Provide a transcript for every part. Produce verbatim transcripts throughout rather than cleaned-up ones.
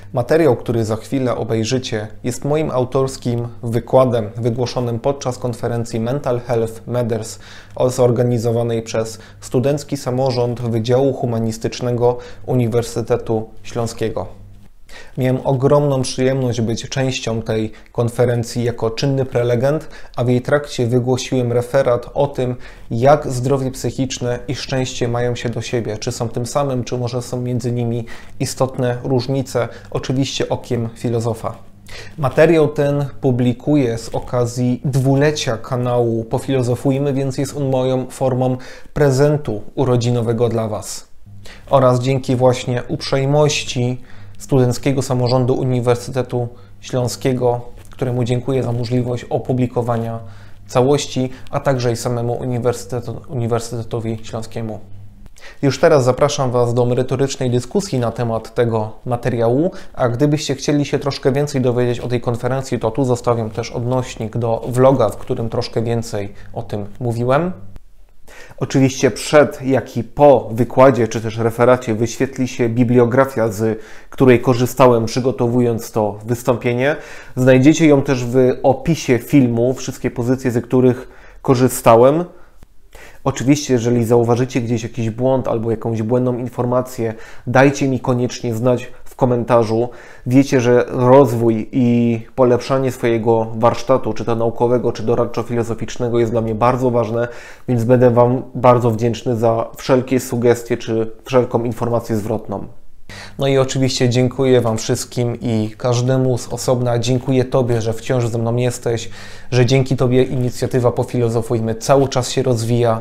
Materiał, który za chwilę obejrzycie, jest moim autorskim wykładem wygłoszonym podczas konferencji Mental Health Matters zorganizowanej przez Studencki Samorząd Wydziału Humanistycznego Uniwersytetu Śląskiego. Miałem ogromną przyjemność być częścią tej konferencji jako czynny prelegent, a w jej trakcie wygłosiłem referat o tym, jak zdrowie psychiczne i szczęście mają się do siebie, czy są tym samym, czy może są między nimi istotne różnice, oczywiście okiem filozofa. Materiał ten publikuję z okazji dwulecia kanału Pofilozofujmy, więc jest on moją formą prezentu urodzinowego dla Was. Oraz dzięki właśnie uprzejmości Studenckiego Samorządu Uniwersytetu Śląskiego, któremu dziękuję za możliwość opublikowania całości, a także i samemu Uniwersytetu, Uniwersytetowi Śląskiemu. Już teraz zapraszam Was do merytorycznej dyskusji na temat tego materiału, a gdybyście chcieli się troszkę więcej dowiedzieć o tej konferencji, to tu zostawiam też odnośnik do vloga, w którym troszkę więcej o tym mówiłem. Oczywiście przed, jak i po wykładzie, czy też referacie wyświetli się bibliografia, z której korzystałem, przygotowując to wystąpienie. Znajdziecie ją też w opisie filmu, wszystkie pozycje, z których korzystałem. Oczywiście, jeżeli zauważycie gdzieś jakiś błąd albo jakąś błędną informację, dajcie mi koniecznie znać w komentarzu. Wiecie, że rozwój i polepszanie swojego warsztatu, czy to naukowego, czy doradczo-filozoficznego jest dla mnie bardzo ważne, więc będę Wam bardzo wdzięczny za wszelkie sugestie, czy wszelką informację zwrotną. No i oczywiście dziękuję Wam wszystkim i każdemu z osobna. Dziękuję Tobie, że wciąż ze mną jesteś, że dzięki Tobie inicjatywa Pofilozofujmy cały czas się rozwija.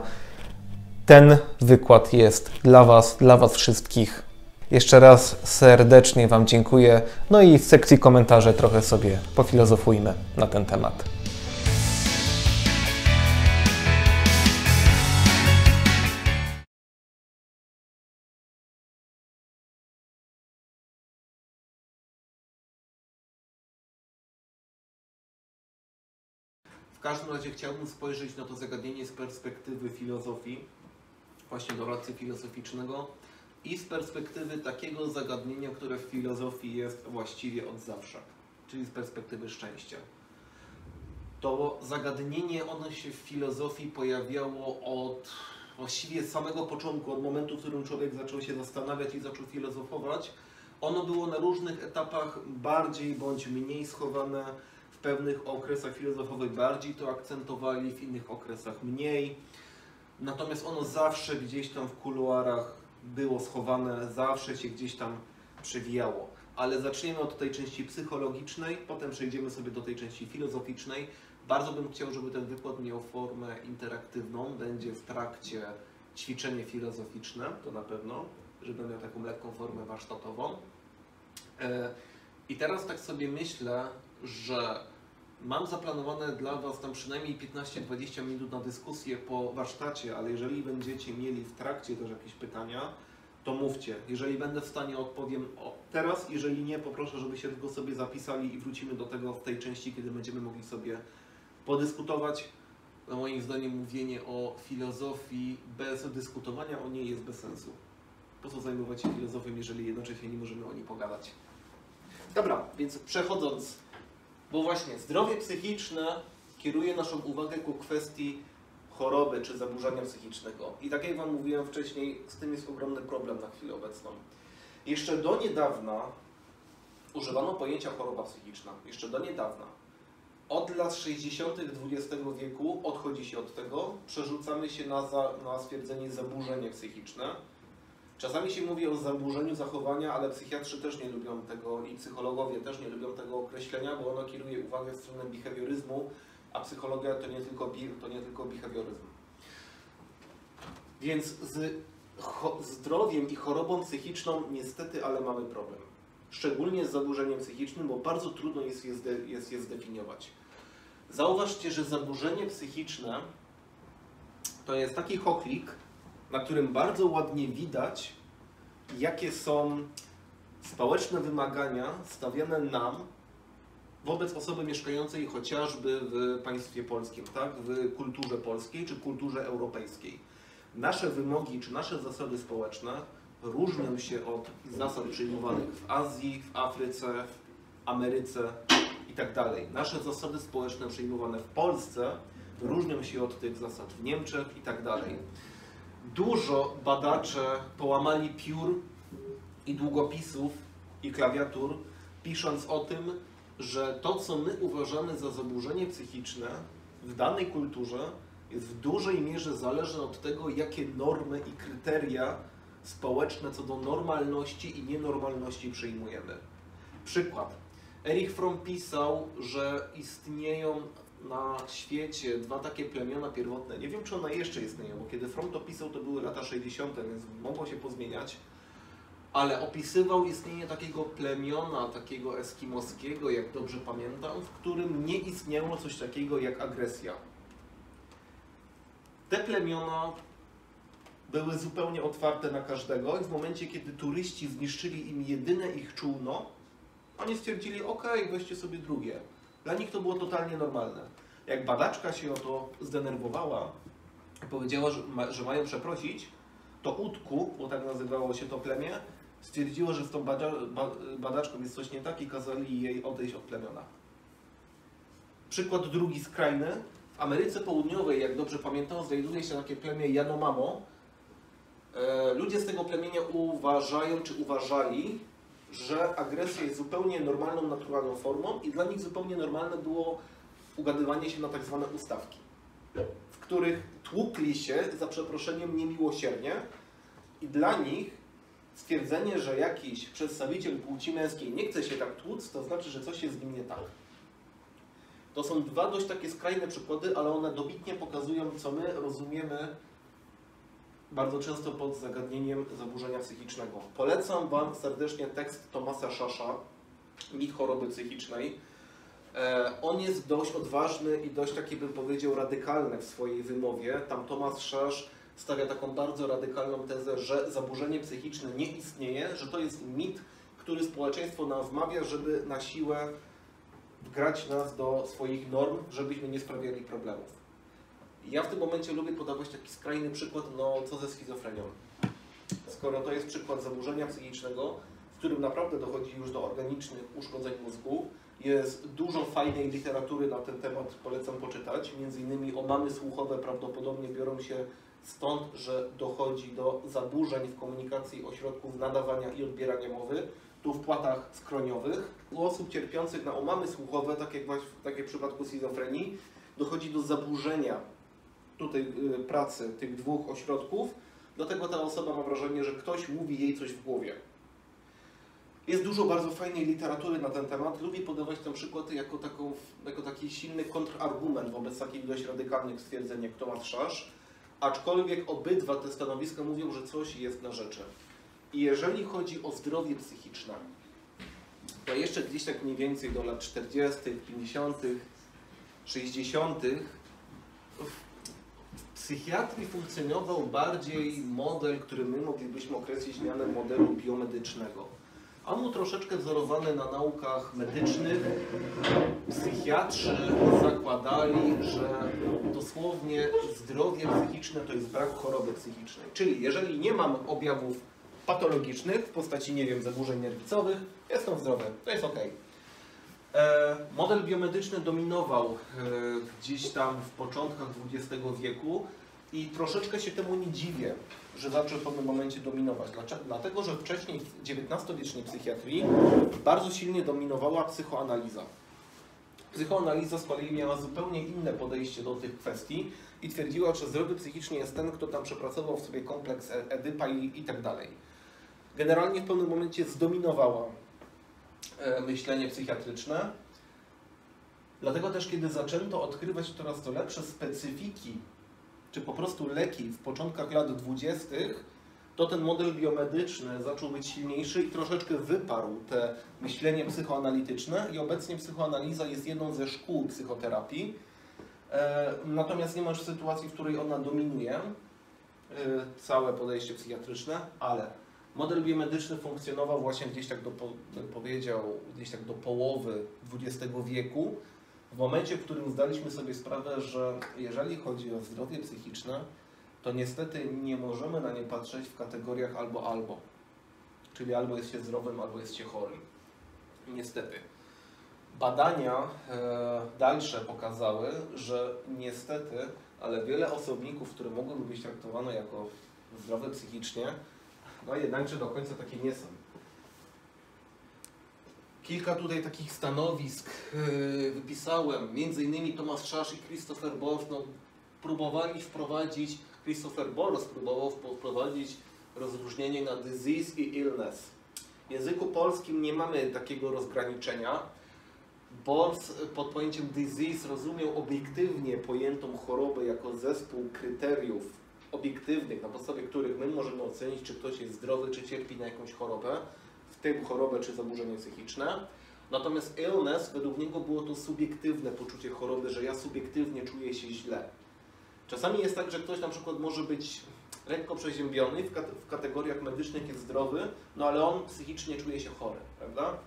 Ten wykład jest dla Was, dla Was wszystkich. Jeszcze raz serdecznie Wam dziękuję. No i w sekcji komentarzy trochę sobie pofilozofujmy na ten temat. W każdym razie chciałbym spojrzeć na to zagadnienie z perspektywy filozofii, właśnie doradcy filozoficznego i z perspektywy takiego zagadnienia, które w filozofii jest właściwie od zawsze, czyli z perspektywy szczęścia. To zagadnienie, ono się w filozofii pojawiało od właściwie samego początku, od momentu, w którym człowiek zaczął się zastanawiać i zaczął filozofować. Ono było na różnych etapach bardziej bądź mniej schowane. W pewnych okresach filozofowych bardziej to akcentowali, w innych okresach mniej. Natomiast ono zawsze gdzieś tam w kuluarach było schowane, zawsze się gdzieś tam przewijało. Ale zaczniemy od tej części psychologicznej, potem przejdziemy sobie do tej części filozoficznej. Bardzo bym chciał, żeby ten wykład miał formę interaktywną, będzie w trakcie ćwiczenie filozoficzne, to na pewno, żeby miał taką lekką formę warsztatową. I teraz tak sobie myślę, że mam zaplanowane dla Was tam przynajmniej piętnaście do dwudziestu minut na dyskusję po warsztacie, ale jeżeli będziecie mieli w trakcie też jakieś pytania, to mówcie. Jeżeli będę w stanie, odpowiem teraz, jeżeli nie, poproszę, żebyście tylko sobie zapisali i wrócimy do tego w tej części, kiedy będziemy mogli sobie podyskutować. No, moim zdaniem mówienie o filozofii bez dyskutowania o niej jest bez sensu. Po co zajmować się filozofią, jeżeli jednocześnie nie możemy o niej pogadać? Dobra, więc przechodząc, bo właśnie zdrowie psychiczne kieruje naszą uwagę ku kwestii choroby czy zaburzenia psychicznego. I tak jak Wam mówiłem wcześniej, z tym jest ogromny problem na chwilę obecną. Jeszcze do niedawna używano pojęcia choroba psychiczna. Jeszcze do niedawna. Od lat sześćdziesiątych dwudziestego wieku odchodzi się od tego, przerzucamy się na, za, na stwierdzenie zaburzenie psychiczne. Czasami się mówi o zaburzeniu zachowania, ale psychiatrzy też nie lubią tego i psychologowie też nie lubią tego określenia, bo ono kieruje uwagę w stronę behawioryzmu, a psychologia to nie tylko, to nie tylko behawioryzm. Więc z zdrowiem i chorobą psychiczną niestety, ale mamy problem. Szczególnie z zaburzeniem psychicznym, bo bardzo trudno jest je, jest je zdefiniować. Zauważcie, że zaburzenie psychiczne to jest taki chochlik, na którym bardzo ładnie widać, jakie są społeczne wymagania stawiane nam wobec osoby mieszkającej chociażby w państwie polskim, tak? W kulturze polskiej czy kulturze europejskiej. Nasze wymogi czy nasze zasady społeczne różnią się od zasad przyjmowanych w Azji, w Afryce, w Ameryce itd. Nasze zasady społeczne przyjmowane w Polsce różnią się od tych zasad w Niemczech itd. Dużo badacze połamali piór i długopisów i klawiatur, pisząc o tym, że to, co my uważamy za zaburzenie psychiczne w danej kulturze, jest w dużej mierze zależne od tego, jakie normy i kryteria społeczne co do normalności i nienormalności przyjmujemy. Przykład. Erich Fromm pisał, że istnieją na świecie dwa takie plemiona pierwotne. Nie wiem, czy one jeszcze istnieją, bo kiedy Fromm to pisał, to były lata sześćdziesiąte, więc mogło się pozmieniać. Ale opisywał istnienie takiego plemiona, takiego eskimoskiego, jak dobrze pamiętam, w którym nie istniało coś takiego jak agresja. Te plemiona były zupełnie otwarte na każdego i w momencie, kiedy turyści zniszczyli im jedyne ich czółno, oni stwierdzili, ok, weźcie sobie drugie. Dla nich to było totalnie normalne. Jak badaczka się o to zdenerwowała i powiedziała, że, ma, że mają przeprosić, to Utku, bo tak nazywało się to plemię, stwierdziło, że z tą bada, ba, badaczką jest coś nie tak i kazali jej odejść od plemiona. Przykład drugi skrajny. W Ameryce Południowej, jak dobrze pamiętam, znajduje się takie plemię Yanomamo. E, ludzie z tego plemienia uważają, czy uważali, że agresja jest zupełnie normalną, naturalną formą i dla nich zupełnie normalne było ugadywanie się na tak zwane ustawki, w których tłukli się, za przeproszeniem, niemiłosiernie i dla nich stwierdzenie, że jakiś przedstawiciel płci męskiej nie chce się tak tłuc, to znaczy, że coś jest z nim nie tak. To są dwa dość takie skrajne przykłady, ale one dobitnie pokazują, co my rozumiemy bardzo często pod zagadnieniem zaburzenia psychicznego. Polecam Wam serdecznie tekst Thomasa Schacha, Mit choroby psychicznej. On jest dość odważny i dość taki, bym powiedział, radykalny w swojej wymowie. Tam Thomas Schach stawia taką bardzo radykalną tezę, że zaburzenie psychiczne nie istnieje, że to jest mit, który społeczeństwo nam wmawia, żeby na siłę wgrać nas do swoich norm, żebyśmy nie sprawiali problemów. Ja w tym momencie lubię podawać taki skrajny przykład, no co ze schizofrenią. Skoro to jest przykład zaburzenia psychicznego, w którym naprawdę dochodzi już do organicznych uszkodzeń mózgu, jest dużo fajnej literatury na ten temat, polecam poczytać. Między innymi omamy słuchowe prawdopodobnie biorą się stąd, że dochodzi do zaburzeń w komunikacji ośrodków nadawania i odbierania mowy, tu w płatach skroniowych. U osób cierpiących na omamy słuchowe, tak jak, właśnie, tak jak w przypadku schizofrenii, dochodzi do zaburzenia tutaj y, pracy tych dwóch ośrodków, dlatego ta osoba ma wrażenie, że ktoś mówi jej coś w głowie. Jest dużo bardzo fajnej literatury na ten temat. Lubię podawać ten przykład jako, taką, jako taki silny kontrargument wobec takich dość radykalnych stwierdzeń jak Thomas Schach, aczkolwiek obydwa te stanowiska mówią, że coś jest na rzeczy. I jeżeli chodzi o zdrowie psychiczne, to jeszcze gdzieś tak mniej więcej do lat czterdziestych, pięćdziesiątych, sześćdziesiątych w psychiatrii funkcjonował bardziej model, który my moglibyśmy określić mianem modelu biomedycznego. A mu troszeczkę wzorowany na naukach medycznych. Psychiatrzy zakładali, że dosłownie zdrowie psychiczne to jest brak choroby psychicznej. Czyli jeżeli nie mam objawów patologicznych w postaci, nie wiem, zaburzeń nerwicowych, jestem zdrowy, to jest ok. E, model biomedyczny dominował e, gdzieś tam w początkach dwudziestego wieku i troszeczkę się temu nie dziwię, że zaczął w pewnym momencie dominować. Dlaczego? Dlatego, że wcześniej w dziewiętnastowiecznej psychiatrii bardzo silnie dominowała psychoanaliza. Psychoanaliza z kolei miała zupełnie inne podejście do tych kwestii i twierdziła, że zdrowy psychicznie jest ten, kto tam przepracował w sobie kompleks Edypa i, i tak dalej. Generalnie w pewnym momencie zdominowała e, myślenie psychiatryczne. Dlatego też, kiedy zaczęto odkrywać coraz to lepsze specyfiki czy po prostu leki w początkach lat dwudziestych, to ten model biomedyczny zaczął być silniejszy i troszeczkę wyparł te myślenie psychoanalityczne i obecnie psychoanaliza jest jedną ze szkół psychoterapii. E, natomiast nie masz sytuacji, w której ona dominuje e, całe podejście psychiatryczne, ale model biomedyczny funkcjonował właśnie gdzieś tak do, bym powiedział, gdzieś tak do połowy dwudziestego wieku. W momencie, w którym zdaliśmy sobie sprawę, że jeżeli chodzi o zdrowie psychiczne, to niestety nie możemy na nie patrzeć w kategoriach albo-albo. Czyli albo jest się zdrowym, albo jest się chorym. Niestety. Badania e, dalsze pokazały, że niestety, ale wiele osobników, które mogłyby być traktowane jako zdrowe psychicznie, no jednakże do końca takie nie są. Kilka tutaj takich stanowisk yy, wypisałem, między innymi Thomas Szasz i Christopher Bors no, próbowali wprowadzić, Christopher Bors próbował wprowadzić rozróżnienie na disease i illness. W języku polskim nie mamy takiego rozgraniczenia. Bors pod pojęciem disease rozumiał obiektywnie pojętą chorobę jako zespół kryteriów obiektywnych, na podstawie których my możemy ocenić, czy ktoś jest zdrowy, czy cierpi na jakąś chorobę, w tym chorobę czy zaburzenie psychiczne. Natomiast illness, według niego było to subiektywne poczucie choroby, że ja subiektywnie czuję się źle. Czasami jest tak, że ktoś na przykład może być lekko przeziębiony, w, kate w kategoriach medycznych jest zdrowy, no ale on psychicznie czuje się chory, prawda?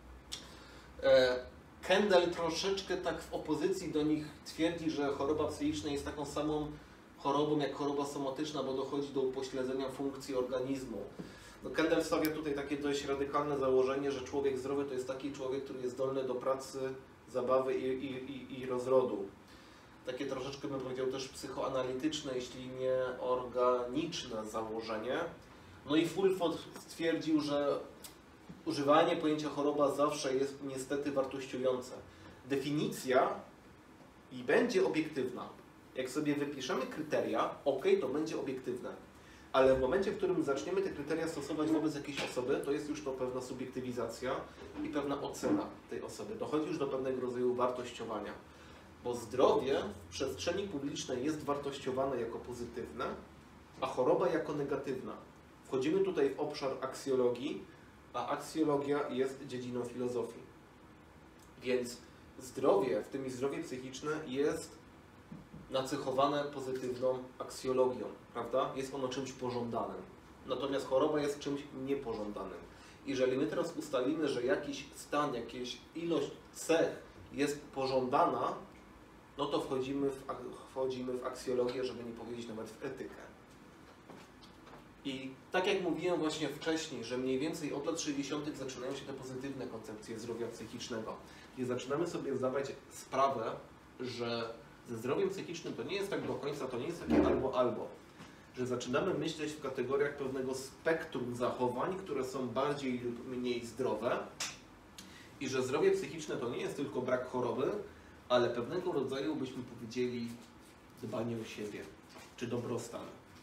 E Kendall troszeczkę tak w opozycji do nich twierdzi, że choroba psychiczna jest taką samą chorobą jak choroba somatyczna, bo dochodzi do upośledzenia funkcji organizmu. No Kendall stawia tutaj takie dość radykalne założenie, że człowiek zdrowy to jest taki człowiek, który jest zdolny do pracy, zabawy i, i, i, i rozrodu. Takie troszeczkę bym powiedział też psychoanalityczne, jeśli nie organiczne założenie. No i Fulford stwierdził, że używanie pojęcia choroba zawsze jest niestety wartościujące. Definicja i będzie obiektywna. Jak sobie wypiszemy kryteria, ok, to będzie obiektywne. Ale w momencie, w którym zaczniemy te kryteria stosować wobec jakiejś osoby, to jest już to pewna subiektywizacja i pewna ocena tej osoby. Dochodzi już do pewnego rodzaju wartościowania. Bo zdrowie w przestrzeni publicznej jest wartościowane jako pozytywne, a choroba jako negatywna. Wchodzimy tutaj w obszar aksjologii, a aksjologia jest dziedziną filozofii. Więc zdrowie, w tym i zdrowie psychiczne, jest nacechowane pozytywną aksjologią, prawda? Jest ono czymś pożądanym. Natomiast choroba jest czymś niepożądanym. Jeżeli my teraz ustalimy, że jakiś stan, jakaś ilość cech jest pożądana, no to wchodzimy w, wchodzimy w aksjologię, żeby nie powiedzieć nawet w etykę. I tak jak mówiłem właśnie wcześniej, że mniej więcej od lat sześćdziesiątych zaczynają się te pozytywne koncepcje zdrowia psychicznego, gdzie zaczynamy sobie zdawać sprawę, że ze zdrowiem psychicznym to nie jest tak do końca, to nie jest takie albo-albo. Że zaczynamy myśleć w kategoriach pewnego spektrum zachowań, które są bardziej lub mniej zdrowe i że zdrowie psychiczne to nie jest tylko brak choroby, ale pewnego rodzaju, byśmy powiedzieli, dbanie o siebie, czy dobrostan.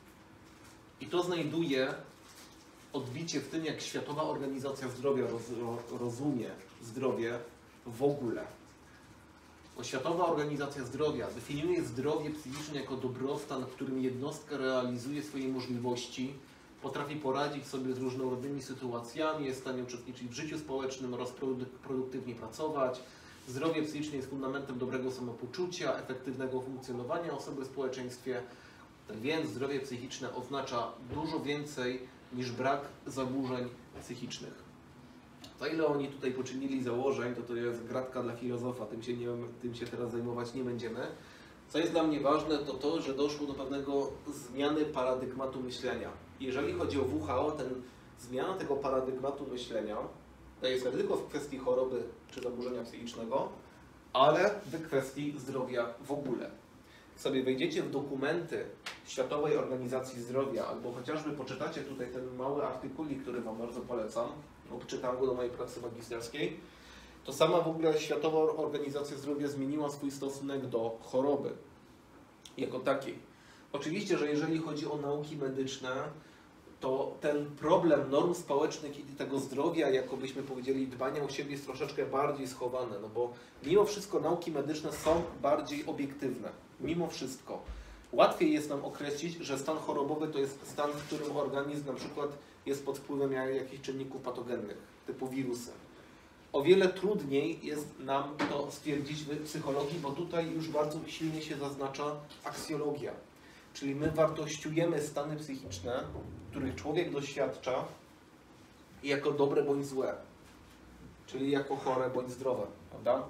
I to znajduje odbicie w tym, jak Światowa Organizacja Zdrowia roz, rozumie zdrowie w ogóle. Bo Światowa Organizacja Zdrowia definiuje zdrowie psychiczne jako dobrostan, w którym jednostka realizuje swoje możliwości, potrafi poradzić sobie z różnorodnymi sytuacjami, jest w stanie uczestniczyć w życiu społecznym oraz produktywnie pracować. Zdrowie psychiczne jest fundamentem dobrego samopoczucia, efektywnego funkcjonowania osoby w społeczeństwie. Tak więc zdrowie psychiczne oznacza dużo więcej niż brak zaburzeń psychicznych. To ile oni tutaj poczynili założeń, to to jest gratka dla filozofa, tym się, nie, tym się teraz zajmować nie będziemy. Co jest dla mnie ważne, to to, że doszło do pewnego zmiany paradygmatu myślenia. Jeżeli chodzi o W H O, ten zmiana tego paradygmatu myślenia to jest nie tylko w kwestii choroby czy zaburzenia psychicznego, ale w kwestii zdrowia w ogóle. Jak sobie wejdziecie w dokumenty Światowej Organizacji Zdrowia albo chociażby poczytacie tutaj ten mały artykulik, który Wam bardzo polecam, lub czytam go do mojej pracy magisterskiej, to sama w ogóle Światowa Organizacja Zdrowia zmieniła swój stosunek do choroby jako takiej. Oczywiście, że jeżeli chodzi o nauki medyczne, to ten problem norm społecznych i tego zdrowia, jako byśmy powiedzieli, dbania o siebie jest troszeczkę bardziej schowane, no bo mimo wszystko nauki medyczne są bardziej obiektywne. Mimo wszystko. Łatwiej jest nam określić, że stan chorobowy to jest stan, w którym organizm na przykład jest pod wpływem jakichś czynników patogennych, typu wirusy. O wiele trudniej jest nam to stwierdzić w psychologii, bo tutaj już bardzo silnie się zaznacza aksjologia. Czyli my wartościujemy stany psychiczne, których człowiek doświadcza jako dobre bądź złe. Czyli jako chore bądź zdrowe, prawda?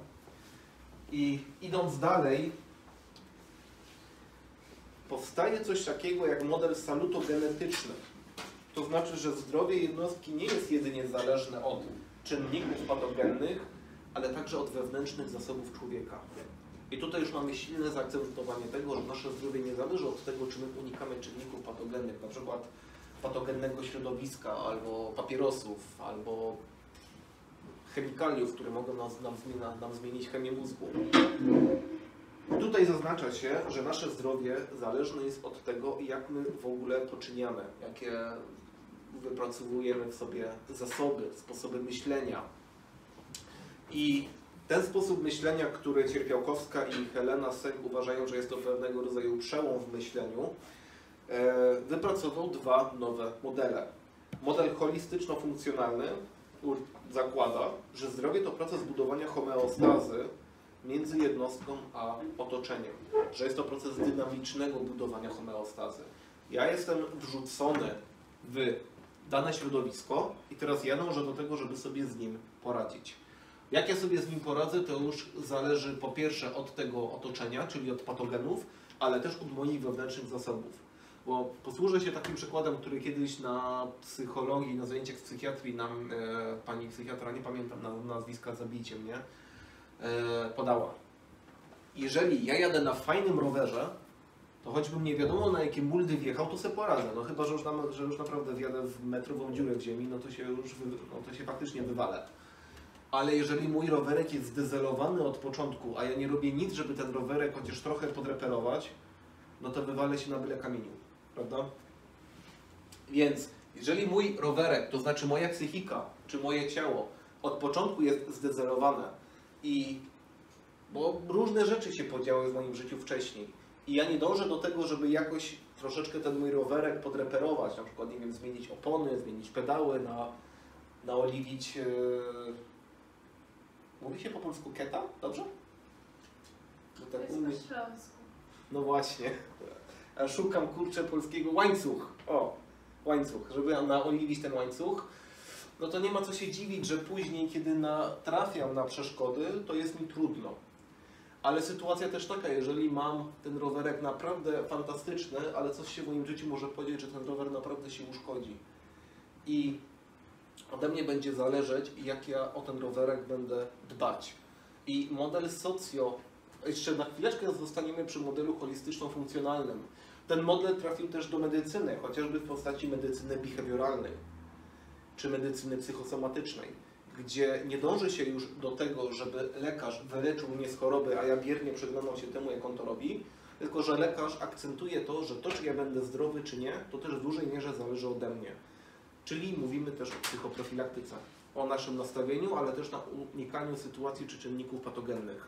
I idąc dalej, powstaje coś takiego jak model salutogenetyczny. To znaczy, że zdrowie jednostki nie jest jedynie zależne od czynników patogennych, ale także od wewnętrznych zasobów człowieka. I tutaj już mamy silne zaakcentowanie tego, że nasze zdrowie nie zależy od tego, czy my unikamy czynników patogennych, na przykład patogennego środowiska, albo papierosów, albo chemikaliów, które mogą nas, nam, nam zmienić chemię mózgu. Tutaj zaznacza się, że nasze zdrowie zależne jest od tego, jak my w ogóle poczyniamy, jakie wypracowujemy w sobie zasoby, sposoby myślenia. I ten sposób myślenia, który Cierpiałkowska i Helena Seng uważają, że jest to pewnego rodzaju przełom w myśleniu, wypracował dwa nowe modele. Model holistyczno-funkcjonalny zakłada, że zdrowie to proces budowania homeostazy między jednostką a otoczeniem, że jest to proces dynamicznego budowania homeostazy. Ja jestem wrzucony w dane środowisko i teraz ja dążę do tego, żeby sobie z nim poradzić. Jak ja sobie z nim poradzę, to już zależy po pierwsze od tego otoczenia, czyli od patogenów, ale też od moich wewnętrznych zasobów. Bo posłużę się takim przykładem, który kiedyś na psychologii, na zajęciach z psychiatrii nam e, pani psychiatra, nie pamiętam nazwiska, zabijcie mnie, e, podała. Jeżeli ja jadę na fajnym rowerze, to choćbym nie wiadomo na jakie muldy wjechał, to sobie poradzę. No chyba, że już, nam, że już naprawdę wjadę w metrową dziurę w ziemi, no to się już wy, no to się faktycznie wywalę. Ale jeżeli mój rowerek jest zdezelowany od początku, a ja nie robię nic, żeby ten rowerek chociaż trochę podreperować, no to wywalę się na byle kamieniu, prawda? Więc jeżeli mój rowerek, to znaczy moja psychika, czy moje ciało od początku jest zdezelowane i bo różne rzeczy się podziały w moim życiu wcześniej i ja nie dążę do tego, żeby jakoś troszeczkę ten mój rowerek podreperować, na przykład, nie wiem, zmienić opony, zmienić pedały, na, naoliwić, yy... mówi się po polsku keta, dobrze? No, tak to jest po śląsku. No właśnie, ja szukam, kurczę, polskiego łańcuch, o, łańcuch, żeby naoliwić ten łańcuch, no to nie ma co się dziwić, że później, kiedy natrafiam na przeszkody, to jest mi trudno. Ale sytuacja też taka, jeżeli mam ten rowerek naprawdę fantastyczny, ale coś się w moim życiu może powiedzieć, że ten rower naprawdę się uszkodzi. I ode mnie będzie zależeć, jak ja o ten rowerek będę dbać. I model socjo, jeszcze na chwileczkę zostaniemy przy modelu holistyczno-funkcjonalnym. Ten model trafił też do medycyny, chociażby w postaci medycyny behawioralnej, czy medycyny psychosomatycznej, gdzie nie dąży się już do tego, żeby lekarz wyleczył mnie z choroby, a ja biernie przyglądam się temu, jak on to robi, tylko że lekarz akcentuje to, że to, czy ja będę zdrowy, czy nie, to też w dużej mierze zależy ode mnie. Czyli mówimy też o psychoprofilaktyce, o naszym nastawieniu, ale też na unikaniu sytuacji czy czynników patogennych.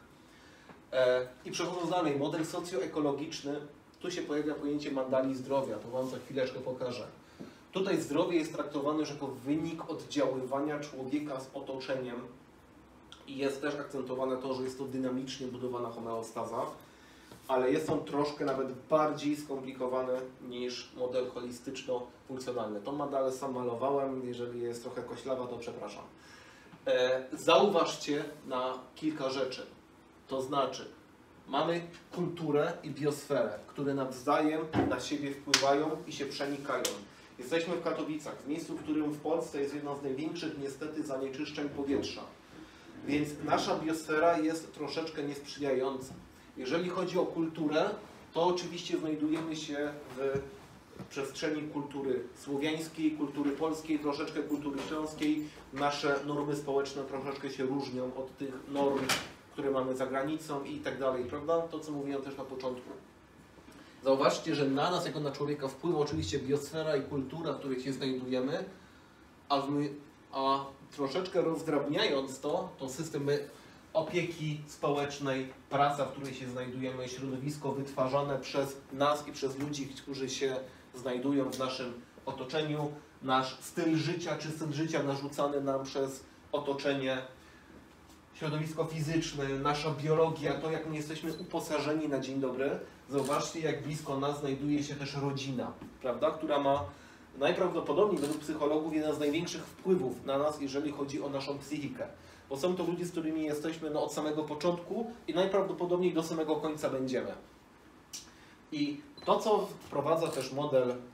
I przechodząc dalej, model socjoekologiczny, tu się pojawia pojęcie mandali zdrowia, to Wam za chwileczkę pokażę. Tutaj zdrowie jest traktowane już jako wynik oddziaływania człowieka z otoczeniem i jest też akcentowane to, że jest to dynamicznie budowana homeostaza, ale jest on troszkę nawet bardziej skomplikowany niż model holistyczno-funkcjonalny. Tą mandalę sam malowałem, jeżeli jest trochę koślawa, to przepraszam. E, zauważcie na kilka rzeczy, to znaczy mamy kulturę i biosferę, które nawzajem na siebie wpływają i się przenikają. Jesteśmy w Katowicach, w miejscu, w którym w Polsce jest jedno z największych niestety zanieczyszczeń powietrza. Więc nasza biosfera jest troszeczkę niesprzyjająca. Jeżeli chodzi o kulturę, to oczywiście znajdujemy się w przestrzeni kultury słowiańskiej, kultury polskiej, troszeczkę kultury śląskiej. Nasze normy społeczne troszeczkę się różnią od tych norm, które mamy za granicą i tak dalej, prawda? To, co mówiłem też na początku. Zauważcie, że na nas jako na człowieka wpływa oczywiście biosfera i kultura, w której się znajdujemy, a, my, a troszeczkę rozdrabniając to, to system opieki społecznej, praca, w której się znajdujemy, środowisko wytwarzane przez nas i przez ludzi, którzy się znajdują w naszym otoczeniu, nasz styl życia czy styl życia narzucany nam przez otoczenie, środowisko fizyczne, nasza biologia, to jak my jesteśmy uposażeni na dzień dobry. Zobaczcie, jak blisko nas znajduje się też rodzina, prawda, która ma najprawdopodobniej według psychologów jeden z największych wpływów na nas, jeżeli chodzi o naszą psychikę. Bo są to ludzie, z którymi jesteśmy no, od samego początku i najprawdopodobniej do samego końca będziemy. I to, co wprowadza też model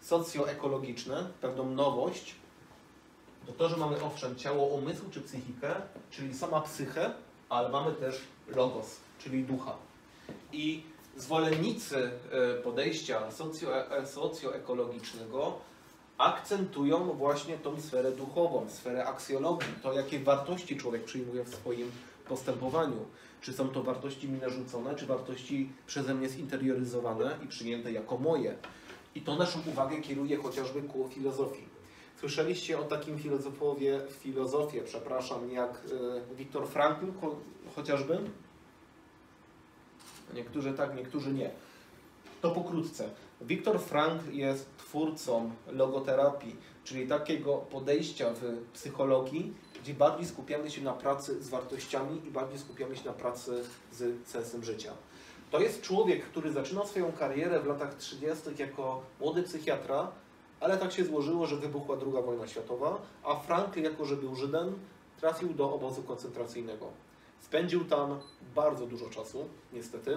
socjoekologiczne, pewną nowość, to to, że mamy owszem ciało, umysł czy psychikę, czyli sama psychę, ale mamy też logos, czyli ducha. I zwolennicy podejścia socjo- socjoekologicznego akcentują właśnie tą sferę duchową, sferę aksjologii, to jakie wartości człowiek przyjmuje w swoim postępowaniu. Czy są to wartości mi narzucone, czy wartości przeze mnie zinterioryzowane i przyjęte jako moje. I to naszą uwagę kieruje chociażby ku filozofii. Słyszeliście o takim filozofowie, filozofie, przepraszam, jak y, Viktor Frankl cho, chociażby? Niektórzy tak, niektórzy nie. To pokrótce. Viktor Frankl jest twórcą logoterapii, czyli takiego podejścia w psychologii, gdzie bardziej skupiamy się na pracy z wartościami i bardziej skupiamy się na pracy z sensem życia. To jest człowiek, który zaczynał swoją karierę w latach trzydziestych jako młody psychiatra, ale tak się złożyło, że wybuchła druga wojna światowa, a Frankl, jako że był Żydem, trafił do obozu koncentracyjnego. Spędził tam bardzo dużo czasu, niestety.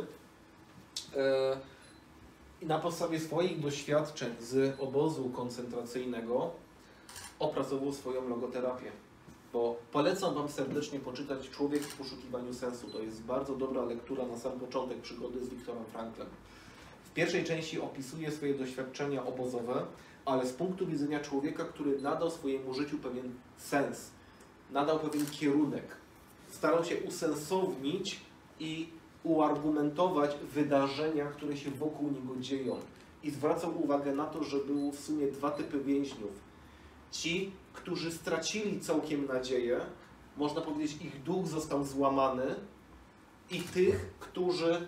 I na podstawie swoich doświadczeń z obozu koncentracyjnego opracował swoją logoterapię. Bo polecam Wam serdecznie poczytać Człowiek w poszukiwaniu sensu. To jest bardzo dobra lektura na sam początek przygody z Viktorem Franklem. W pierwszej części opisuje swoje doświadczenia obozowe, ale z punktu widzenia człowieka, który nadał swojemu życiu pewien sens, nadał pewien kierunek. Starał się usensownić i uargumentować wydarzenia, które się wokół niego dzieją. I zwracał uwagę na to, że było w sumie dwa typy więźniów. Ci, którzy stracili całkiem nadzieję, można powiedzieć, ich duch został złamany, i tych, którzy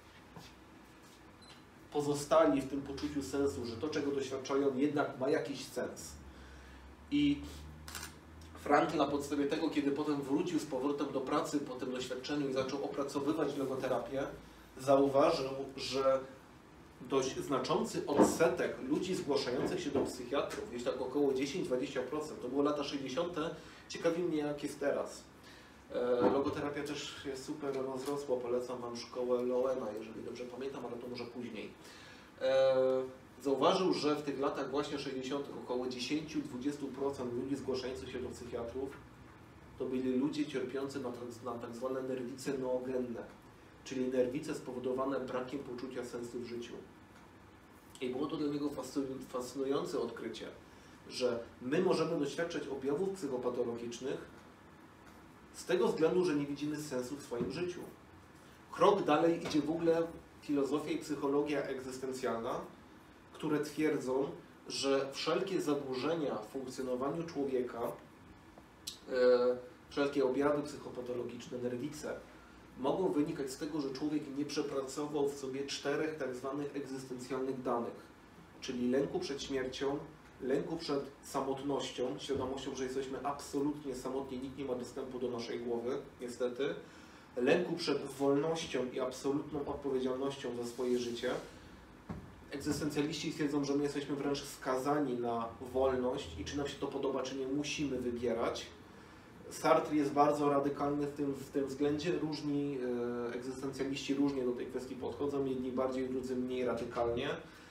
pozostali w tym poczuciu sensu, że to, czego doświadczają, jednak ma jakiś sens. I Frankl na podstawie tego, kiedy potem wrócił z powrotem do pracy po tym doświadczeniu i zaczął opracowywać logoterapię, zauważył, że dość znaczący odsetek ludzi zgłaszających się do psychiatrów, gdzieś tak około dziesięć do dwudziestu procent, to było lata sześćdziesiąte, ciekawi mnie, jak jest teraz. E, logoterapia też jest super rozrosła, polecam Wam szkołę Lowena, jeżeli dobrze pamiętam, ale to może później. E, zauważył, że w tych latach właśnie sześćdziesiątych około dziesięć do dwudziestu procent ludzi zgłaszających się do psychiatrów to byli ludzie cierpiący na, na tak zwane nerwice noogenne, czyli nerwice spowodowane brakiem poczucia sensu w życiu. I było to dla niego fascynujące odkrycie, że my możemy doświadczać objawów psychopatologicznych z tego względu, że nie widzimy sensu w swoim życiu. Krok dalej idzie w ogóle filozofia i psychologia egzystencjalna, które twierdzą, że wszelkie zaburzenia w funkcjonowaniu człowieka, e, wszelkie objawy psychopatologiczne, nerwice, mogą wynikać z tego, że człowiek nie przepracował w sobie czterech tak zwanych egzystencjalnych danych, czyli lęku przed śmiercią, lęku przed samotnością, świadomością, że jesteśmy absolutnie samotni, nikt nie ma dostępu do naszej głowy, niestety, lęku przed wolnością i absolutną odpowiedzialnością za swoje życie. Egzystencjaliści twierdzą, że my jesteśmy wręcz skazani na wolność i czy nam się to podoba, czy nie, musimy wybierać. Sartre jest bardzo radykalny w tym, w tym względzie. Różni e, egzystencjaliści różnie do tej kwestii podchodzą, jedni bardziej, drudzy mniej radykalnie.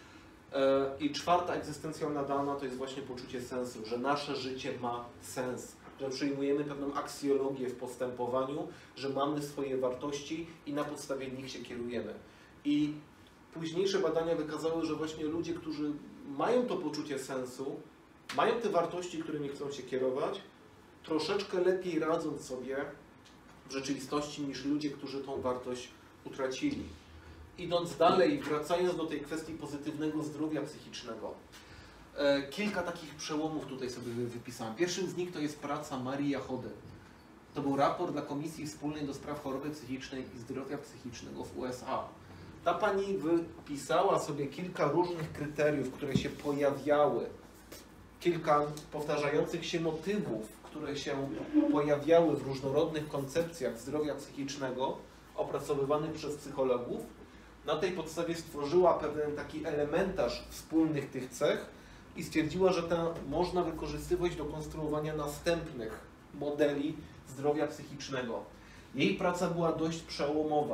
E, I czwarta egzystencjalna dana to jest właśnie poczucie sensu, że nasze życie ma sens, że przyjmujemy pewną aksjologię w postępowaniu, że mamy swoje wartości i na podstawie nich się kierujemy. I późniejsze badania wykazały, że właśnie ludzie, którzy mają to poczucie sensu, mają te wartości, którymi chcą się kierować, troszeczkę lepiej radzą sobie w rzeczywistości niż ludzie, którzy tą wartość utracili. Idąc dalej, wracając do tej kwestii pozytywnego zdrowia psychicznego, kilka takich przełomów tutaj sobie wypisałem. Pierwszym z nich to jest praca Marii Jachody. To był raport dla Komisji Wspólnej do Spraw Choroby Psychicznej i Zdrowia Psychicznego w U S A. Ta pani wypisała sobie kilka różnych kryteriów, które się pojawiały, kilka powtarzających się motywów, które się pojawiały w różnorodnych koncepcjach zdrowia psychicznego opracowywanych przez psychologów. Na tej podstawie stworzyła pewien taki elementarz wspólnych tych cech i stwierdziła, że to można wykorzystywać do konstruowania następnych modeli zdrowia psychicznego. Jej praca była dość przełomowa.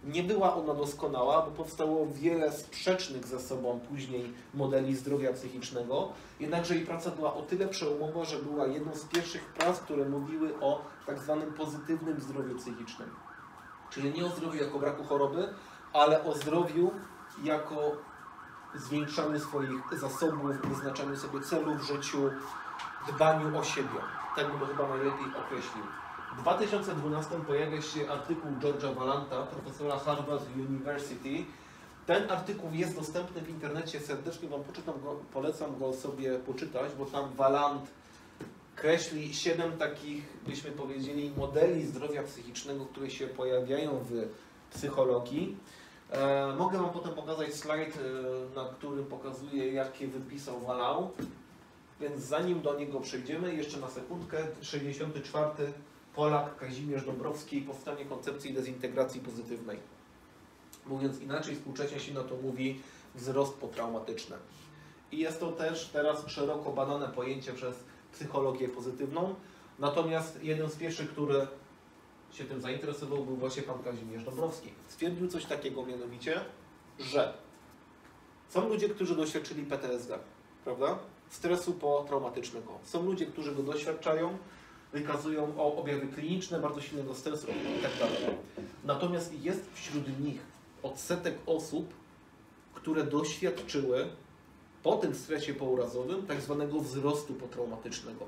Nie była ona doskonała, bo powstało wiele sprzecznych ze sobą później modeli zdrowia psychicznego, jednakże jej praca była o tyle przełomowa, że była jedną z pierwszych prac, które mówiły o tak zwanym pozytywnym zdrowiu psychicznym. Czyli nie o zdrowiu jako braku choroby, ale o zdrowiu jako zwiększaniu swoich zasobów, wyznaczaniu sobie celów w życiu, dbaniu o siebie. Tak bym to chyba najlepiej określił. W dwa tysiące dwunastym pojawia się artykuł George'a Vallanta, profesora Harvard University. Ten artykuł jest dostępny w internecie, serdecznie Wam poczytam go, polecam go sobie poczytać, bo tam Vallant kreśli siedem takich, byśmy powiedzieli, modeli zdrowia psychicznego, które się pojawiają w psychologii. E, mogę Wam potem pokazać slajd, e, na którym pokazuję, jakie wypisał Vallant. Więc zanim do niego przejdziemy, jeszcze na sekundkę, sześćdziesiąty czwarty Polak Kazimierz Dąbrowski i powstanie koncepcji dezintegracji pozytywnej. Mówiąc inaczej, współcześnie się na to mówi wzrost potraumatyczny. I jest to też teraz szeroko badane pojęcie przez psychologię pozytywną. Natomiast jeden z pierwszych, który się tym zainteresował, był właśnie pan Kazimierz Dąbrowski. Stwierdził coś takiego mianowicie, że są ludzie, którzy doświadczyli P T S D, prawda? Stresu potraumatycznego. Są ludzie, którzy go doświadczają, wykazują o objawy kliniczne bardzo silnego stresu i tak dalej. Natomiast jest wśród nich odsetek osób, które doświadczyły po tym stresie pourazowym tak zwanego wzrostu potraumatycznego.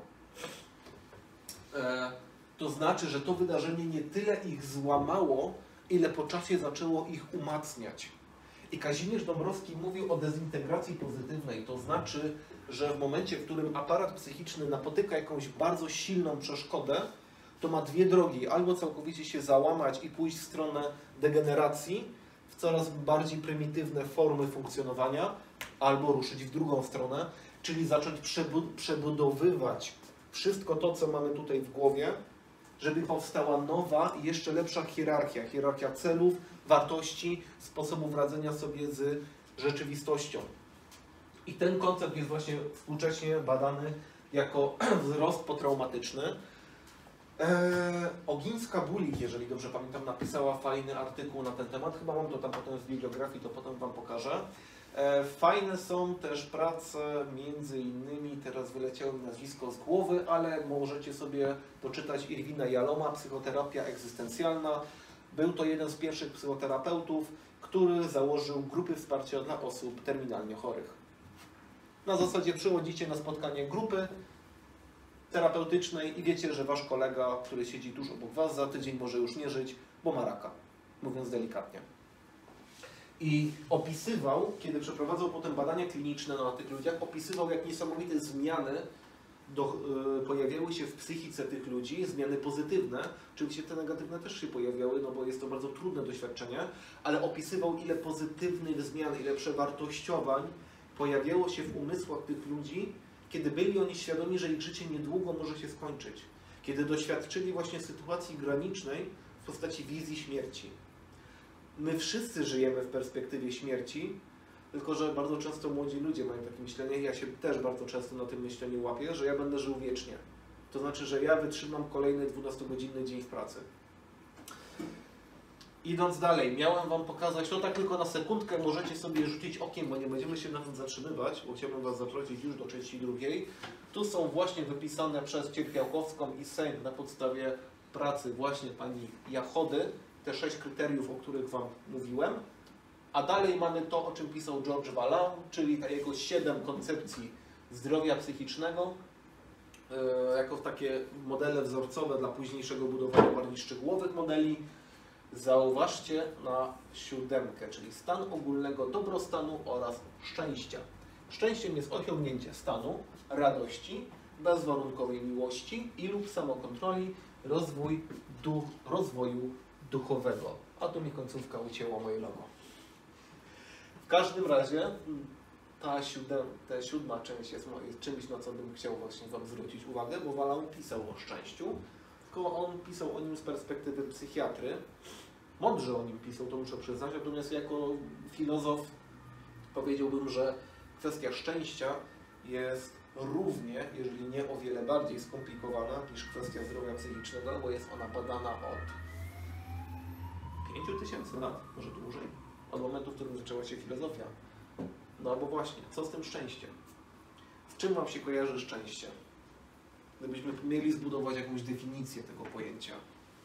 E, to znaczy, że to wydarzenie nie tyle ich złamało, ile po czasie zaczęło ich umacniać. I Kazimierz Dąbrowski mówił o dezintegracji pozytywnej, to znaczy, że w momencie, w którym aparat psychiczny napotyka jakąś bardzo silną przeszkodę, to ma dwie drogi. Albo całkowicie się załamać i pójść w stronę degeneracji, w coraz bardziej prymitywne formy funkcjonowania, albo ruszyć w drugą stronę, czyli zacząć przebudowywać wszystko to, co mamy tutaj w głowie, żeby powstała nowa i jeszcze lepsza hierarchia. Hierarchia celów, wartości, sposobów radzenia sobie z rzeczywistością. I ten koncept jest właśnie współcześnie badany jako wzrost potraumatyczny. Eee, Ogińska-Bulik, jeżeli dobrze pamiętam, napisała fajny artykuł na ten temat. Chyba mam to tam potem w bibliografii, to potem Wam pokażę. Eee, fajne są też prace, między innymi, teraz wyleciało mi nazwisko z głowy, ale możecie sobie poczytać Irwina Jaloma, Psychoterapia egzystencjalna. Był to jeden z pierwszych psychoterapeutów, który założył grupy wsparcia dla osób terminalnie chorych. Na zasadzie przychodzicie na spotkanie grupy terapeutycznej i wiecie, że Wasz kolega, który siedzi tuż obok Was, za tydzień może już nie żyć, bo ma raka, mówiąc delikatnie. I opisywał, kiedy przeprowadzał potem badania kliniczne na tych ludziach, opisywał, jak niesamowite zmiany do, y, pojawiały się w psychice tych ludzi, zmiany pozytywne. Oczywiście te negatywne też się pojawiały, no bo jest to bardzo trudne doświadczenie, ale opisywał, ile pozytywnych zmian, ile przewartościowań pojawiało się w umysłach tych ludzi, kiedy byli oni świadomi, że ich życie niedługo może się skończyć. Kiedy doświadczyli właśnie sytuacji granicznej w postaci wizji śmierci. My wszyscy żyjemy w perspektywie śmierci, tylko że bardzo często młodzi ludzie mają takie myślenie, ja się też bardzo często na tym myśleniu łapię, że ja będę żył wiecznie. To znaczy, że ja wytrzymam kolejny dwunastogodzinny dzień w pracy. Idąc dalej, miałem Wam pokazać, to tak tylko na sekundkę możecie sobie rzucić okiem, bo nie będziemy się na tym zatrzymywać, bo chciałbym Was zaprosić już do części drugiej. Tu są właśnie wypisane przez Cierpiałkowską i Sejm na podstawie pracy właśnie pani Jachody te sześć kryteriów, o których Wam mówiłem. A dalej mamy to, o czym pisał George Vallant, czyli ta jego siedem koncepcji zdrowia psychicznego, yy, jako takie modele wzorcowe dla późniejszego budowania bardziej szczegółowych modeli. Zauważcie na siódemkę, czyli stan ogólnego dobrostanu oraz szczęścia. Szczęściem jest osiągnięcie stanu radości, bezwarunkowej miłości i lub samokontroli, rozwój duch, rozwoju duchowego. A tu mi końcówka ucięła moje logo. W każdym razie ta, siódem, ta siódma część jest, jest czymś, na co bym chciał właśnie Wam zwrócić uwagę, bo Vallant pisał o szczęściu, tylko on pisał o nim z perspektywy psychiatry. Mądrze o nim pisał, to muszę przyznać, natomiast jako filozof powiedziałbym, że kwestia szczęścia jest równie, jeżeli nie o wiele bardziej skomplikowana niż kwestia zdrowia psychicznego, bo jest ona badana od pięciu tysięcy lat, może dłużej, od momentu, w którym zaczęła się filozofia. No albo właśnie, co z tym szczęściem? Z czym Wam się kojarzy szczęście? Gdybyśmy mieli zbudować jakąś definicję tego pojęcia.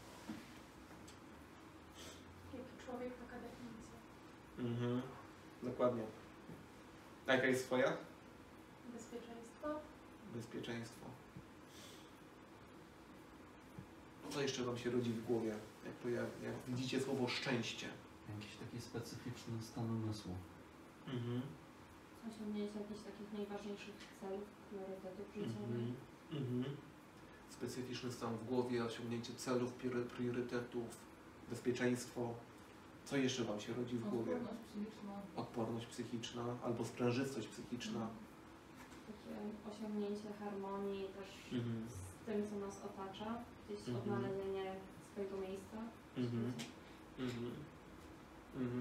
Jaki człowiek, taka definicja. Mhm, dokładnie. A jaka jest Twoja? Bezpieczeństwo. Bezpieczeństwo. Co jeszcze Wam się rodzi w głowie, jak, pojawi, jak widzicie słowo szczęście? Jakiś taki specyficzny stan umysłu. Mhm. Osiągnięcie jakichś takich najważniejszych celów, priorytetów życiowych. Mhm. Mhm. Specyficzny stan w głowie, osiągnięcie celów, priorytetów, bezpieczeństwo. Co jeszcze Wam się rodzi w głowie? Odporność psychiczna. Odporność psychiczna albo sprężystość psychiczna. Takie osiągnięcie harmonii też Mhm. z tym, co nas otacza. Gdzieś Mhm. odnalezienie swojego miejsca w Mhm. świecie. Mhm. Mhm.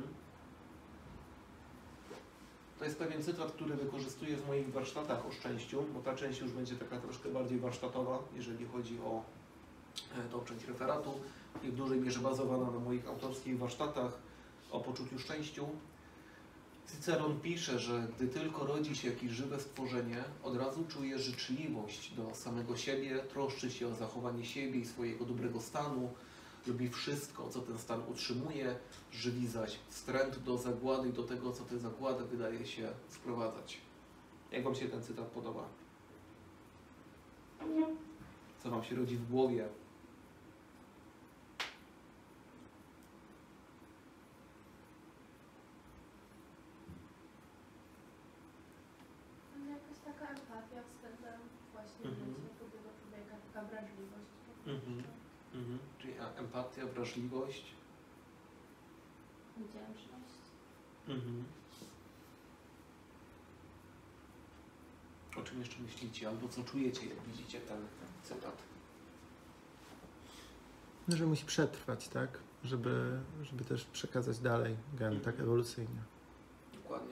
To jest pewien cytat, który wykorzystuję w moich warsztatach o szczęściu, bo ta część już będzie taka troszkę bardziej warsztatowa, jeżeli chodzi o tą część referatu i w dużej mierze bazowana na moich autorskich warsztatach o poczuciu szczęściu. Cyceron pisze, że gdy tylko rodzi się jakieś żywe stworzenie, od razu czuje życzliwość do samego siebie, troszczy się o zachowanie siebie i swojego dobrego stanu, lubi wszystko, co ten stan utrzymuje, żywi zaś wstręt do zagłady i do tego, co tę zagładę wydaje się sprowadzać. Jak Wam się ten cytat podoba? Co Wam się rodzi w głowie? Jakaś taka empatia względem właśnie Mhm. drugiego człowieka, taka wrażliwość. Mhm. Mhm. Czyli empatia, wrażliwość. Wdzięczność. Mhm. O czym jeszcze myślicie? Albo co czujecie, jak widzicie ten cytat? No, że musi przetrwać, tak? Żeby, żeby też przekazać dalej gen, tak ewolucyjnie. Dokładnie.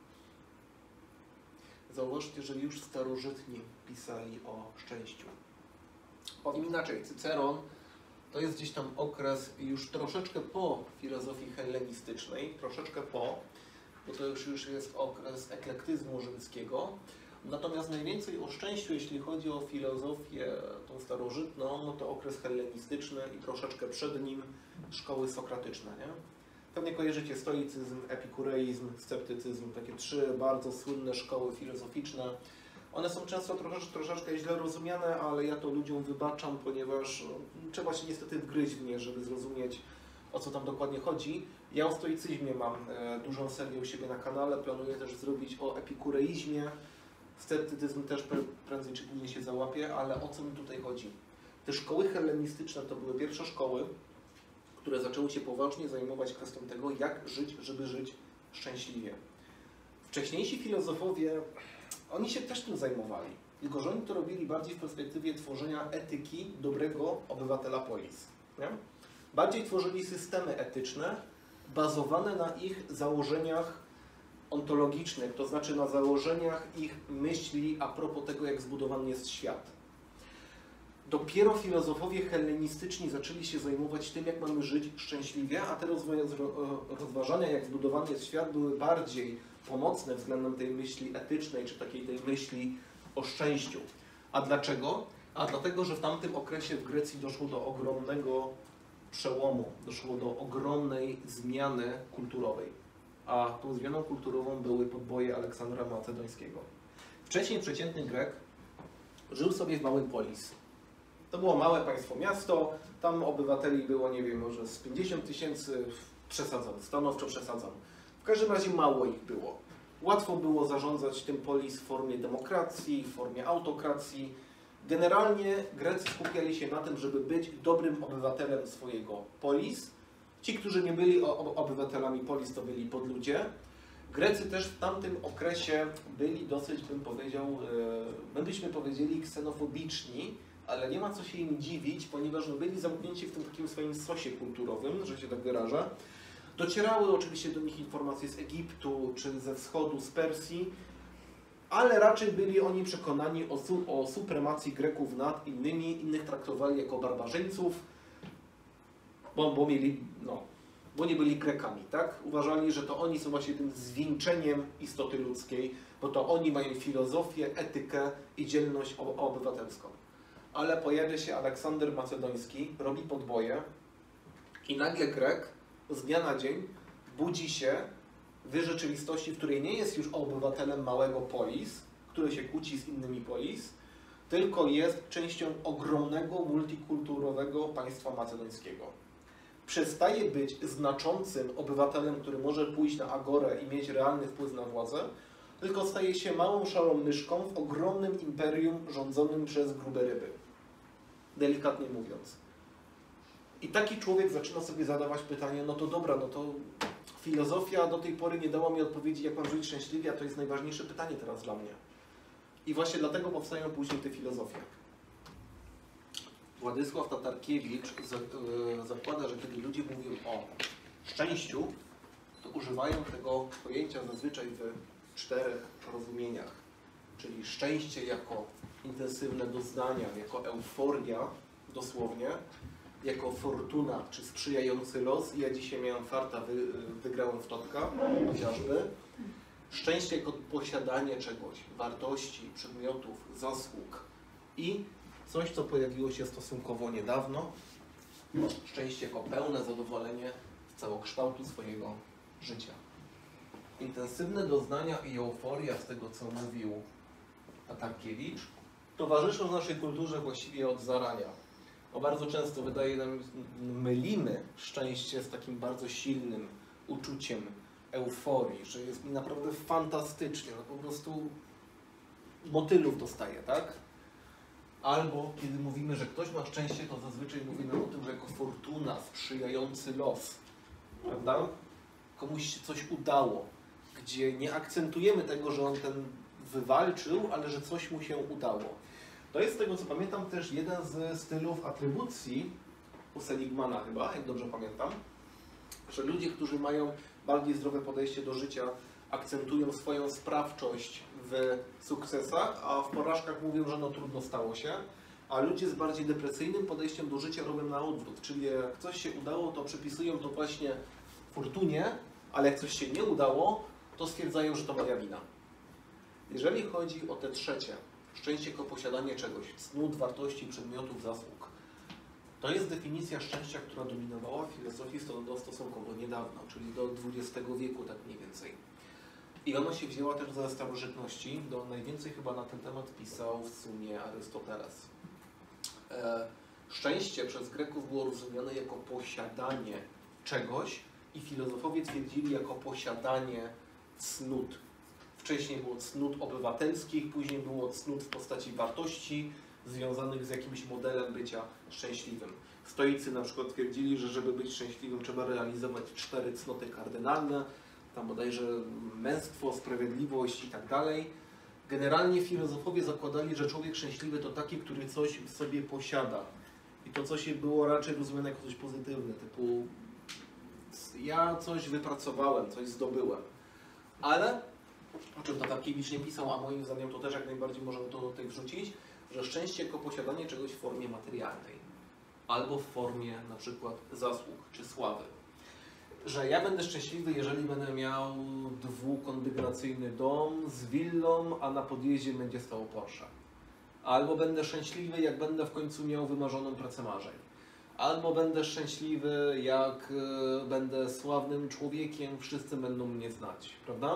Zauważcie, że już starożytni pisali o szczęściu. Powiem inaczej, Cyceron to jest gdzieś tam okres już troszeczkę po filozofii hellenistycznej, troszeczkę po, bo to już, już jest okres eklektyzmu rzymskiego. Natomiast najwięcej o szczęściu, jeśli chodzi o filozofię tą starożytną, no to okres hellenistyczny i troszeczkę przed nim szkoły sokratyczne, nie? Pewnie kojarzycie stoicyzm, epikureizm, sceptycyzm, takie trzy bardzo słynne szkoły filozoficzne. One są często troszeczkę, troszeczkę źle rozumiane, ale ja to ludziom wybaczam, ponieważ trzeba się niestety wgryźć w nie, żeby zrozumieć, o co tam dokładnie chodzi. Ja o stoicyzmie mam e, dużą serię u siebie na kanale, planuję też zrobić o epikureizmie. Sceptycyzm też prędzej czy później się załapie, ale o co mi tutaj chodzi? Te szkoły hellenistyczne to były pierwsze szkoły, które zaczęły się poważnie zajmować kwestią tego, jak żyć, żeby żyć szczęśliwie. Wcześniejsi filozofowie, oni się też tym zajmowali, tylko że oni to robili bardziej w perspektywie tworzenia etyki dobrego obywatela polis. Nie? Bardziej tworzyli systemy etyczne bazowane na ich założeniach ontologicznych, to znaczy na założeniach ich myśli a propos tego, jak zbudowany jest świat. Dopiero filozofowie hellenistyczni zaczęli się zajmować tym, jak mamy żyć szczęśliwie, a te rozważania, jak zbudowany jest świat, były bardziej pomocne względem tej myśli etycznej, czy takiej tej myśli o szczęściu. A dlaczego? A dlatego, że w tamtym okresie w Grecji doszło do ogromnego przełomu, doszło do ogromnej zmiany kulturowej. A tą zmianą kulturową były podboje Aleksandra Macedońskiego. Wcześniej przeciętny Grek żył sobie w małym polis. To było małe państwo miasto, tam obywateli było, nie wiem, może z pięćdziesiąt tysięcy, przesadzam, stanowczo przesadzam. W każdym razie mało ich było. Łatwo było zarządzać tym polis w formie demokracji, w formie autokracji. Generalnie Grecy skupiali się na tym, żeby być dobrym obywatelem swojego polis. Ci, którzy nie byli obywatelami polis, to byli podludzie. Grecy też w tamtym okresie byli dosyć, bym powiedział, my byśmy powiedzieli ksenofobiczni, ale nie ma co się im dziwić, ponieważ no, byli zamknięci w tym takim swoim sosie kulturowym, że się tak wyrażę. Docierały oczywiście do nich informacje z Egiptu, czy ze wschodu, z Persji, ale raczej byli oni przekonani o, su o supremacji Greków nad innymi, innych traktowali jako barbarzyńców, bo, bo mieli, no, bo nie byli Grekami, tak? Uważali, że to oni są właśnie tym zwieńczeniem istoty ludzkiej, bo to oni mają filozofię, etykę i dzielność obywatelską. Ale pojawia się Aleksander Macedoński, robi podboje i nagle Grek z dnia na dzień budzi się w rzeczywistości, w której nie jest już obywatelem małego polis, który się kłóci z innymi polis, tylko jest częścią ogromnego, multikulturowego państwa macedońskiego. Przestaje być znaczącym obywatelem, który może pójść na agorę i mieć realny wpływ na władzę, tylko staje się małą szarą myszką w ogromnym imperium rządzonym przez grube ryby. Delikatnie mówiąc. I taki człowiek zaczyna sobie zadawać pytanie, no to dobra, no to filozofia do tej pory nie dała mi odpowiedzi, jak mam żyć szczęśliwie, a to jest najważniejsze pytanie teraz dla mnie. I właśnie dlatego powstają później te filozofie. Władysław Tatarkiewicz zakłada, że kiedy ludzie mówią o szczęściu, to używają tego pojęcia zazwyczaj w czterech rozumieniach. Czyli szczęście jako intensywne doznania, jako euforia dosłownie, jako fortuna czy sprzyjający los. Ja dzisiaj miałem farta, wy, wygrałem w totka chociażby. Szczęście jako posiadanie czegoś, wartości, przedmiotów, zasług i coś, co pojawiło się stosunkowo niedawno, szczęście jako pełne zadowolenie z całokształtu swojego życia. Intensywne doznania i euforia z tego, co mówił Tatarkiewicz, towarzyszą naszej kulturze właściwie od zarania. Bo bardzo często wydaje nam, mylimy szczęście z takim bardzo silnym uczuciem euforii, że jest mi naprawdę fantastycznie, no po prostu motylów dostaję, tak? Albo kiedy mówimy, że ktoś ma szczęście, to zazwyczaj mówimy o tym, że jako fortuna, sprzyjający los, prawda? Komuś się coś udało, gdzie nie akcentujemy tego, że on ten wywalczył, ale że coś mu się udało. To jest z tego, co pamiętam, też jeden ze stylów atrybucji u Seligmana chyba, jak dobrze pamiętam, że ludzie, którzy mają bardziej zdrowe podejście do życia, akcentują swoją sprawczość w sukcesach, a w porażkach mówią, że no trudno stało się, a ludzie z bardziej depresyjnym podejściem do życia robią na odwrót, czyli jak coś się udało, to przypisują to właśnie fortunie, ale jak coś się nie udało, to stwierdzają, że to moja wina. Jeżeli chodzi o te trzecie, szczęście jako posiadanie czegoś, cnót, wartości, przedmiotów, zasług, to jest definicja szczęścia, która dominowała w filozofii stosunkowo niedawno, czyli do dwudziestego wieku tak mniej więcej. I ona się wzięła też ze starożytności, do najwięcej chyba na ten temat pisał w sumie Arystoteles. E, szczęście przez Greków było rozumiane jako posiadanie czegoś i filozofowie twierdzili jako posiadanie cnót. Wcześniej było cnót obywatelskich, później było cnót w postaci wartości związanych z jakimś modelem bycia szczęśliwym. Stoicy na przykład twierdzili, że żeby być szczęśliwym trzeba realizować cztery cnoty kardynalne, tam bodajże męstwo, sprawiedliwość i tak dalej. Generalnie filozofowie zakładali, że człowiek szczęśliwy to taki, który coś w sobie posiada. I to coś było raczej rozumiane jako coś pozytywne, typu ja coś wypracowałem, coś zdobyłem. Ale, o czym Tatarkiewicz nie pisał, a moim zdaniem to też jak najbardziej możemy to tutaj wrzucić, że szczęście jako posiadanie czegoś w formie materialnej albo w formie na przykład zasług czy sławy. Że ja będę szczęśliwy, jeżeli będę miał dwukondygnacyjny dom z willą, a na podjeździe będzie stało Porsche. Albo będę szczęśliwy, jak będę w końcu miał wymarzoną pracę marzeń. Albo będę szczęśliwy, jak będę sławnym człowiekiem, wszyscy będą mnie znać, prawda?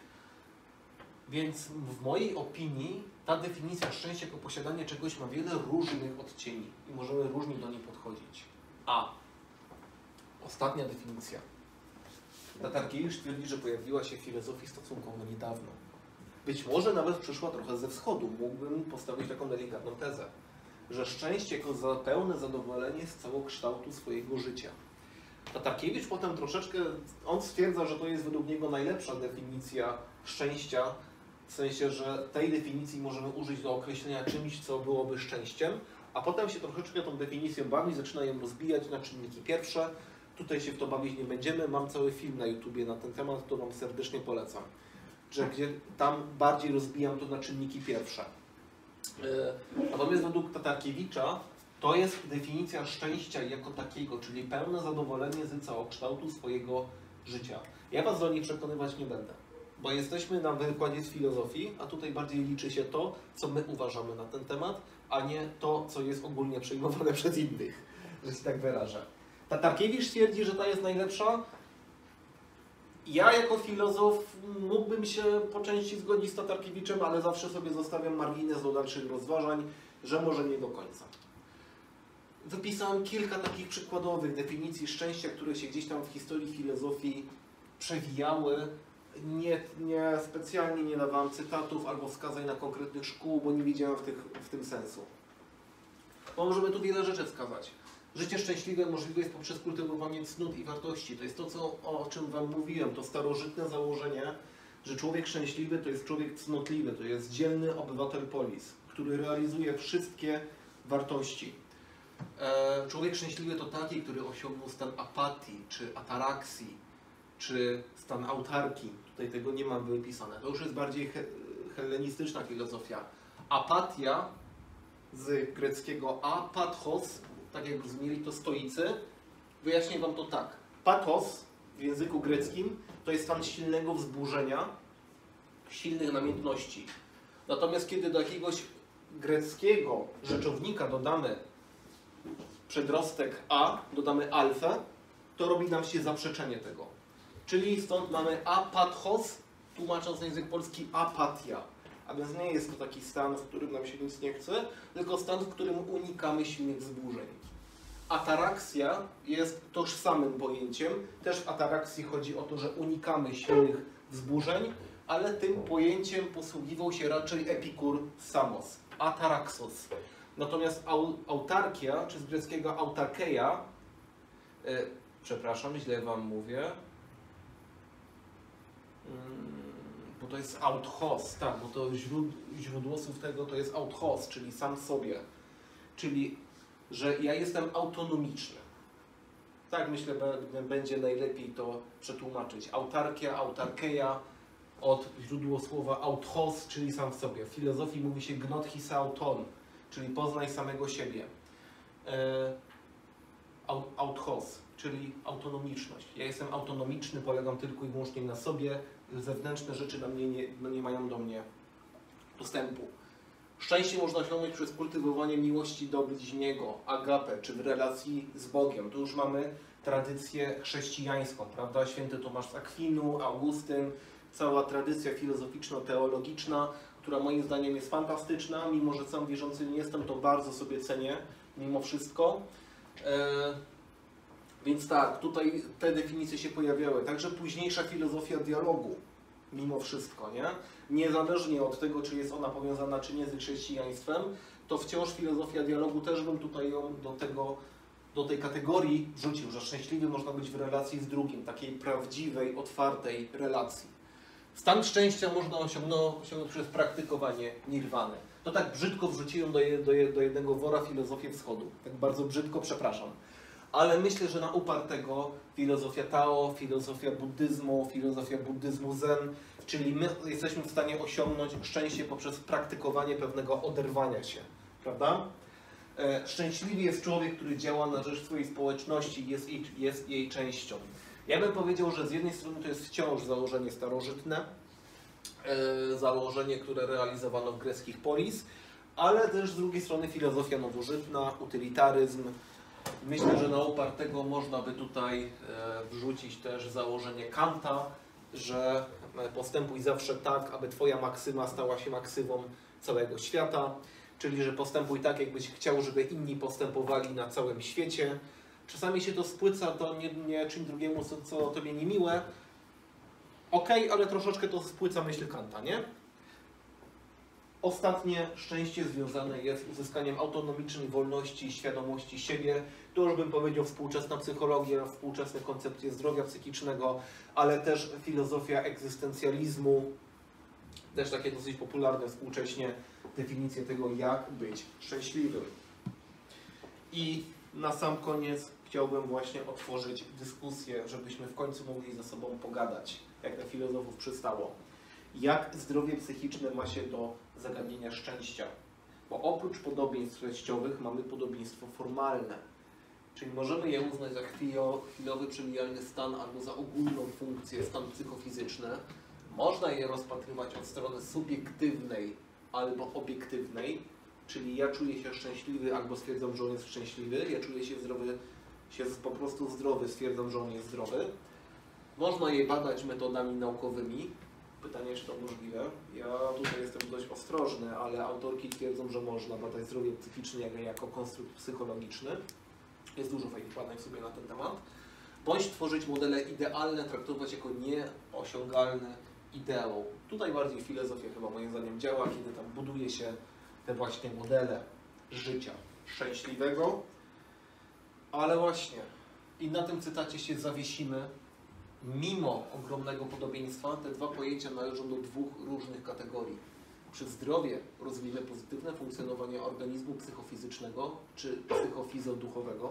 Więc w mojej opinii ta definicja szczęścia jako posiadanie czegoś ma wiele różnych odcieni i możemy różnie do niej podchodzić. A ostatnia definicja. Tatarkiewicz twierdzi, że pojawiła się w filozofii stosunkowo niedawno. Być może nawet przyszła trochę ze wschodu. Mógłbym postawić taką delikatną tezę, że szczęście jako za pełne zadowolenie z całokształtu swojego życia. Tatarkiewicz potem troszeczkę, on stwierdza, że to jest według niego najlepsza definicja szczęścia, w sensie, że tej definicji możemy użyć do określenia czymś, co byłoby szczęściem, a potem się troszeczkę tą definicją bawi, zaczyna ją rozbijać na czynniki pierwsze. Tutaj się w to bawić nie będziemy, mam cały film na YouTubie na ten temat, to Wam serdecznie polecam. Że gdzie tam bardziej rozbijam to na czynniki pierwsze. Natomiast według Tatarkiewicza To jest definicja szczęścia jako takiego, czyli pełne zadowolenie z całokształtu swojego życia. Ja Was do niej przekonywać nie będę, bo jesteśmy na wykładzie z filozofii, a tutaj bardziej liczy się to, co my uważamy na ten temat, a nie to, co jest ogólnie przyjmowane przez innych, że się tak wyrażę. Tatarkiewicz twierdzi, że ta jest najlepsza. Ja jako filozof mógłbym się po części zgodzić z Tatarkiewiczem, ale zawsze sobie zostawiam margines do dalszych rozważań, że może nie do końca. Wypisałem kilka takich przykładowych definicji szczęścia, które się gdzieś tam w historii filozofii przewijały. Nie, nie specjalnie nie dawałem cytatów albo wskazań na konkretnych szkół, bo nie widziałem w, tych, w tym sensu. Bo możemy tu wiele rzeczy wskazać. Życie szczęśliwe możliwe jest poprzez kultywowanie cnót i wartości. To jest to, co, o czym Wam mówiłem, to starożytne założenie, że człowiek szczęśliwy to jest człowiek cnotliwy, to jest dzielny obywatel polis, który realizuje wszystkie wartości. E, człowiek szczęśliwy to taki, który osiągnął stan apatii, czy ataraksji, czy stan autarki. Tutaj tego nie mam wypisane. To już jest bardziej he, hellenistyczna filozofia. Apatia z greckiego apathos, tak jak brzmieli to stoicy, wyjaśnię Wam to tak. Pathos w języku greckim to jest stan silnego wzburzenia, silnych namiętności. Natomiast kiedy do jakiegoś greckiego rzeczownika dodamy przedrostek a, dodamy alfę, to robi nam się zaprzeczenie tego. Czyli stąd mamy apathos, tłumacząc na język polski apatia. A więc nie jest to taki stan, w którym nam się nic nie chce, tylko stan, w którym unikamy silnych wzburzeń. Ataraksja jest tożsamym pojęciem. Też w ataraksji chodzi o to, że unikamy silnych wzburzeń, ale tym pojęciem posługiwał się raczej Epikur Samos, ataraksos. Natomiast au, autarkia, czy z greckiego autarkeia, yy, przepraszam, źle Wam mówię, yy, bo to jest authos, tak, bo to źród, źródło słów tego to jest authos, czyli sam sobie, czyli że ja jestem autonomiczny. Tak myślę, będzie najlepiej to przetłumaczyć. Autarkia, autarkeia, od źródło słowa authos, czyli sam w sobie. W filozofii mówi się gnotchis auton, czyli poznaj samego siebie. E, authos, czyli autonomiczność. Ja jestem autonomiczny, polegam tylko i wyłącznie na sobie, zewnętrzne rzeczy na mnie nie, nie mają do mnie dostępu. Szczęście można osiągnąć przez kultywowanie miłości do bliźniego, agape, czy w relacji z Bogiem. Tu już mamy tradycję chrześcijańską, prawda? Święty Tomasz z Akwinu, Augustyn, cała tradycja filozoficzno-teologiczna, która moim zdaniem jest fantastyczna, mimo że sam wierzący nie jestem, to bardzo sobie cenię, mimo wszystko. E, więc tak, tutaj te definicje się pojawiały. Także późniejsza filozofia dialogu, mimo wszystko, nie? Niezależnie od tego, czy jest ona powiązana, czy nie z chrześcijaństwem, to wciąż filozofia dialogu też bym tutaj ją do, tego, do tej kategorii wrzucił, że szczęśliwy można być w relacji z drugim, takiej prawdziwej, otwartej relacji. Stan szczęścia można osiągnąć, osiągnąć przez praktykowanie nirwany. To tak brzydko wrzuciłem do, je, do, je, do jednego wora filozofię wschodu. Tak bardzo brzydko, przepraszam. Ale myślę, że na upartego filozofia Tao, filozofia buddyzmu, filozofia buddyzmu Zen, czyli my jesteśmy w stanie osiągnąć szczęście poprzez praktykowanie pewnego oderwania się, prawda? Szczęśliwy jest człowiek, który działa na rzecz swojej społeczności, jest jej, jest jej częścią. Ja bym powiedział, że z jednej strony to jest wciąż założenie starożytne, założenie, które realizowano w greckich polis, ale też z drugiej strony filozofia nowożytna, utylitaryzm. Myślę, że na upartego można by tutaj wrzucić też założenie Kanta, że postępuj zawsze tak, aby Twoja maksyma stała się maksymą całego świata, czyli że postępuj tak, jakbyś chciał, żeby inni postępowali na całym świecie. Czasami się to spłyca, to nie, nie czym drugiemu, co, co Tobie niemiłe. Okej, okay, ale troszeczkę to spłyca myśl Kanta, nie? Ostatnie szczęście związane jest z uzyskaniem autonomicznej wolności, świadomości siebie. To już bym powiedział współczesna psychologia, współczesne koncepcje zdrowia psychicznego, ale też filozofia egzystencjalizmu, też takie dosyć popularne współcześnie definicje tego, jak być szczęśliwym. I na sam koniec chciałbym właśnie otworzyć dyskusję, żebyśmy w końcu mogli ze sobą pogadać, jak na filozofów przystało. Jak zdrowie psychiczne ma się do zagadnienia szczęścia? Bo oprócz podobieństw treściowych mamy podobieństwo formalne. Czyli możemy je uznać za chwilowy przemijalny stan albo za ogólną funkcję, stan psychofizyczny. Można je rozpatrywać od strony subiektywnej albo obiektywnej, czyli ja czuję się szczęśliwy albo stwierdzam, że on jest szczęśliwy, ja czuję się zdrowy, się po prostu zdrowy, stwierdzam, że on jest zdrowy. Można je badać metodami naukowymi. Pytanie, czy to możliwe. Ja tutaj jestem dość ostrożny, ale autorki twierdzą, że można badać zdrowie psychiczne jako, jako konstrukt psychologiczny. Jest dużo fajnych badań sobie na ten temat. Bądź tworzyć modele idealne, traktować jako nieosiągalne ideał. Tutaj bardziej filozofia chyba moim zdaniem działa, kiedy tam buduje się te właśnie modele życia szczęśliwego. Ale właśnie, i na tym cytacie się zawiesimy. Mimo ogromnego podobieństwa, te dwa pojęcia należą do dwóch różnych kategorii. Czy zdrowie rozwijamy pozytywne funkcjonowanie organizmu psychofizycznego, czy psychofizoduchowego?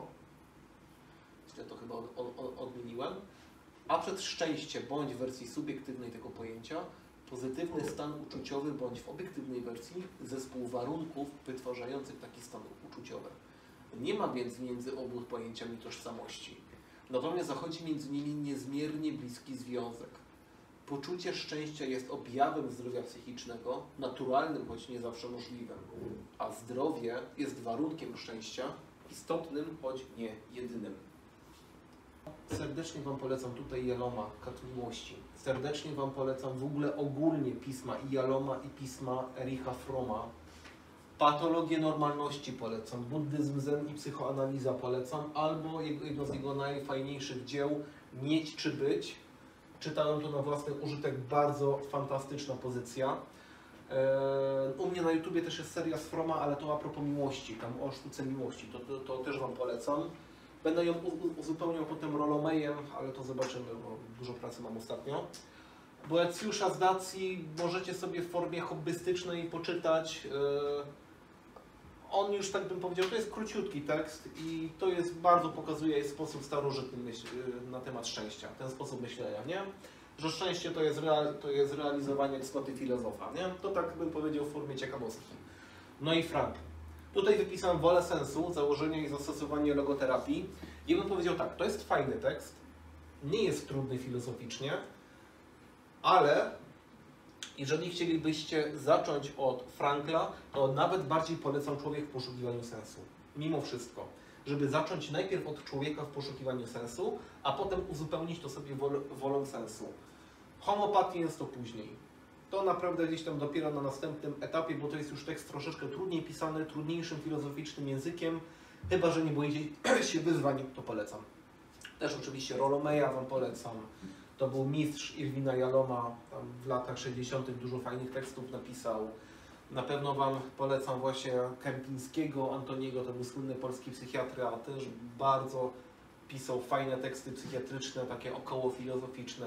Źle to chyba od, od, odmieniłem. A przed szczęście, bądź w wersji subiektywnej tego pojęcia, pozytywny stan uczuciowy, bądź w obiektywnej wersji zespół warunków wytwarzających taki stan uczuciowy. Nie ma więc między obu pojęciami tożsamości. Natomiast zachodzi między nimi niezmiernie bliski związek. Poczucie szczęścia jest objawem zdrowia psychicznego, naturalnym, choć nie zawsze możliwym, a zdrowie jest warunkiem szczęścia, istotnym, choć nie jedynym. Serdecznie Wam polecam tutaj Jaloma, Kat Miłości. Serdecznie Wam polecam w ogóle ogólnie pisma i Jaloma, i pisma Ericha Fromma. Patologię normalności polecam, buddyzm, zen i psychoanaliza polecam, albo jedno z jego najfajniejszych dzieł, Mieć czy być. Czytałem to na własny użytek, bardzo fantastyczna pozycja. U mnie na YouTubie też jest seria z Fromma, ale to a propos miłości, tam o sztuce miłości, to, to, to też Wam polecam. Będę ją uzupełniał potem Rolomejem, ale to zobaczymy, bo dużo pracy mam ostatnio. Boecjusza z Dacji możecie sobie w formie hobbystycznej poczytać. On już, tak bym powiedział, to jest króciutki tekst i to jest, bardzo pokazuje sposób starożytny myśl, na temat szczęścia, ten sposób myślenia, nie? Że szczęście to jest, real, to jest realizowanie cnoty filozofa, nie? To tak bym powiedział w formie ciekawostki. No i Frank. Tutaj wypisałem wolę sensu, założenie i zastosowanie logoterapii. I bym powiedział tak, to jest fajny tekst, nie jest trudny filozoficznie, ale jeżeli chcielibyście zacząć od Frankla, to nawet bardziej polecam Człowiek w poszukiwaniu sensu. Mimo wszystko. Żeby zacząć najpierw od Człowieka w poszukiwaniu sensu, a potem uzupełnić to sobie wol, wolą sensu. Homo sapiens to później. To naprawdę gdzieś tam dopiero na następnym etapie, bo to jest już tekst troszeczkę trudniej pisany, trudniejszym filozoficznym językiem. Chyba że nie boicie się wyzwań, to polecam. Też oczywiście Rolomeja Wam polecam. To był mistrz Irwina Jaloma, tam w latach sześćdziesiątych dużo fajnych tekstów napisał. Na pewno Wam polecam właśnie Kępińskiego, Antoniego, to był słynny polski psychiatra, też bardzo pisał fajne teksty psychiatryczne, takie około filozoficzne.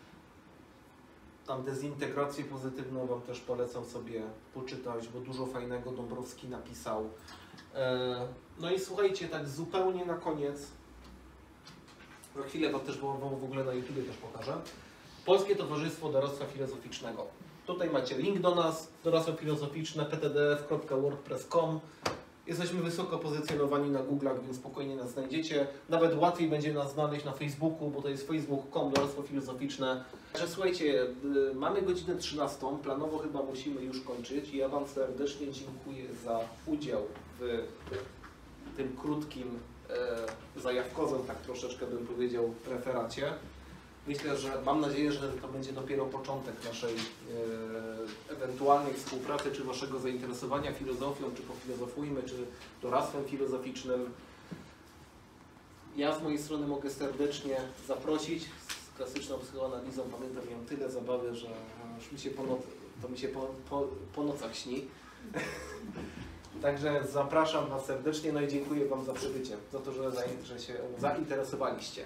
Tam dezintegrację pozytywną Wam też polecam sobie poczytać, bo dużo fajnego Dąbrowski napisał. No i słuchajcie, tak zupełnie na koniec, za chwilę Wam też Wam w ogóle na YouTubie też pokażę. Polskie Towarzystwo Doradztwa Filozoficznego. Tutaj macie link do nas, Doradztwo Filozoficzne, p t d f kropka wordpress kropka com. Jesteśmy wysoko pozycjonowani na Google'ach, więc spokojnie nas znajdziecie. Nawet łatwiej będzie nas znaleźć na Facebooku, bo to jest facebook kropka com, Doradztwo Filozoficzne. Także słuchajcie, mamy godzinę trzynastą, planowo chyba musimy już kończyć. Ja Wam serdecznie dziękuję za udział w tym krótkim e, zajawkozem, tak troszeczkę bym powiedział, referacie. Myślę, że mam nadzieję, że to będzie dopiero początek naszej e, ewentualnej współpracy, czy Waszego zainteresowania filozofią, czy pofilozofujmy, czy doradztwem filozoficznym. Ja z mojej strony mogę serdecznie zaprosić. Z klasyczną psychoanalizą pamiętam, miałem tyle zabawy, że już mi się po, noc, to mi się po, po, po nocach śni. Także zapraszam Was serdecznie, no i dziękuję Wam za przybycie, za to, że, że się zainteresowaliście.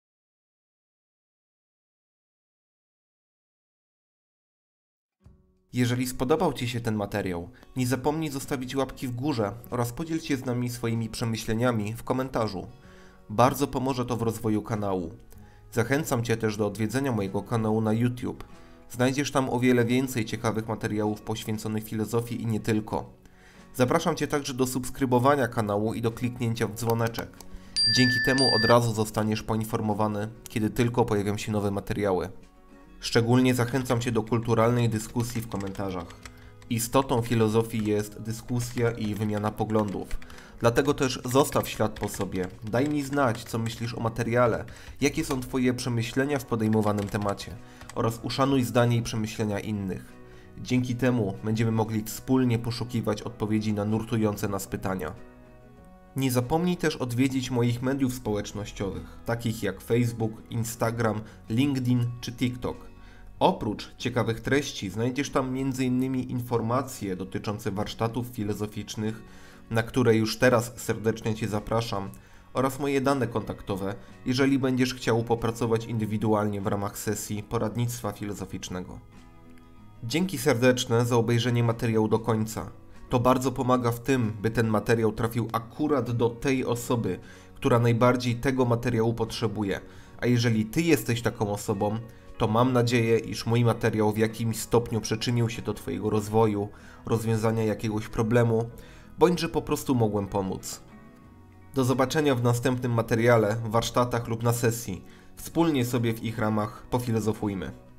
Jeżeli spodobał Ci się ten materiał, nie zapomnij zostawić łapki w górze oraz podziel się z nami swoimi przemyśleniami w komentarzu. Bardzo pomoże to w rozwoju kanału. Zachęcam Cię też do odwiedzenia mojego kanału na YouTube. Znajdziesz tam o wiele więcej ciekawych materiałów poświęconych filozofii i nie tylko. Zapraszam Cię także do subskrybowania kanału i do kliknięcia w dzwoneczek. Dzięki temu od razu zostaniesz poinformowany, kiedy tylko pojawią się nowe materiały. Szczególnie zachęcam Cię do kulturalnej dyskusji w komentarzach. Istotą filozofii jest dyskusja i wymiana poglądów. Dlatego też zostaw ślad po sobie. Daj mi znać, co myślisz o materiale, jakie są Twoje przemyślenia w podejmowanym temacie oraz uszanuj zdanie i przemyślenia innych. Dzięki temu będziemy mogli wspólnie poszukiwać odpowiedzi na nurtujące nas pytania. Nie zapomnij też odwiedzić moich mediów społecznościowych, takich jak Facebook, Instagram, LinkedIn czy TikTok. Oprócz ciekawych treści znajdziesz tam między innymi informacje dotyczące warsztatów filozoficznych, na które już teraz serdecznie Cię zapraszam, oraz moje dane kontaktowe, jeżeli będziesz chciał popracować indywidualnie w ramach sesji poradnictwa filozoficznego. Dzięki serdeczne za obejrzenie materiału do końca. To bardzo pomaga w tym, by ten materiał trafił akurat do tej osoby, która najbardziej tego materiału potrzebuje. A jeżeli Ty jesteś taką osobą, to mam nadzieję, iż mój materiał w jakimś stopniu przyczynił się do Twojego rozwoju, rozwiązania jakiegoś problemu, bądź że po prostu mogłem pomóc. Do zobaczenia w następnym materiale, warsztatach lub na sesji. Wspólnie sobie w ich ramach pofilozofujmy.